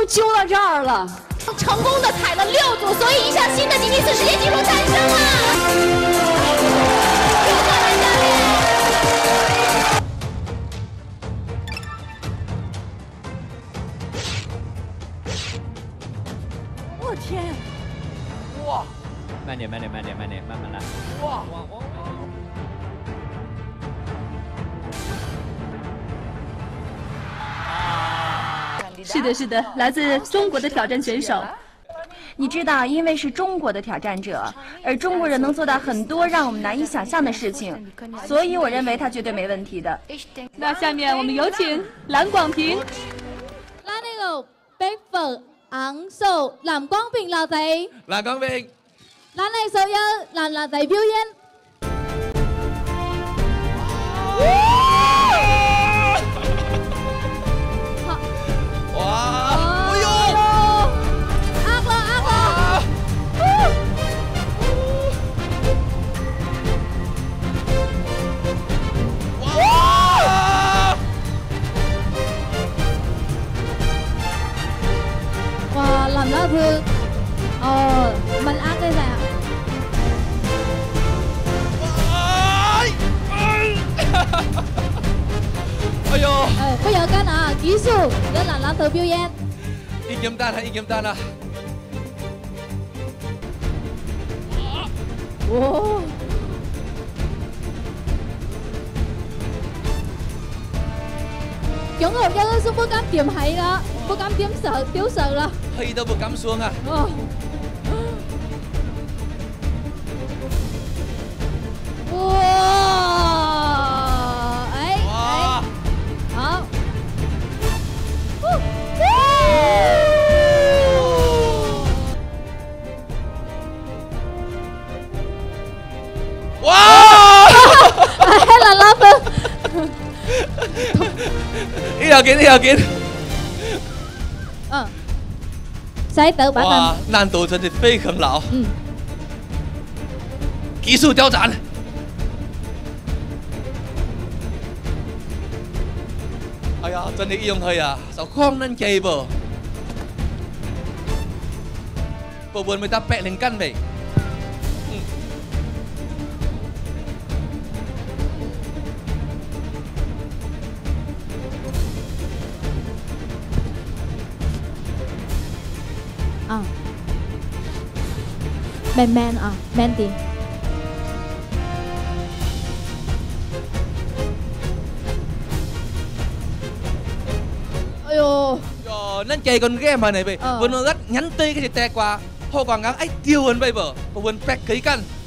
揪到这儿了， 成功的踩了6组，所以一项新的吉尼斯世界纪录诞生了。祝贺蓝教练！ 我天！ 哇！ 慢点，慢点，慢点，慢点，慢慢来。哇！ 是的，是的，来自中国的挑战选手。 你知道，因为是中国的挑战者，而中国人能做到很多让我们难以想象的事情，所以我认为他绝对没问题的。 那下面我们有請藍廣平。 拉呢個北佛昂數藍光平落地。 藍光平。 咱嚟所有藍落地表演。 哇！ 哎呦！呃了，呃了！ 哇！ 哇，林啦佢，哦，問呃嘅咋？ 哎呦！ 不要緊啊，技術有藍藍頭表演。 一劍彈啦，一劍彈啦！ 哇！總學一都不敢掂氣啦，不敢點手丟手啦。 氣都不敢xuống啊！ 哦。哇！哎哎，好。 哇！ 哎，藍藍分。 呢條件，呢條件。 嗯。再得版本。 哇，難度真是非常老。 嗯。 技術挑戰。哎呀，真係用佢啊，sao khoan nên kỳ bờ. Bờ buồn người ta bẹ lên căn về. À. Men men à, men đi. Ôi dồi. Nên chạy con game này vậy. Vừa nó rất nhắn tê cái gì tè qua. Họ quảng ngắn ấy tiêu hơn bây giờ. Và vừa bẹt cái căn.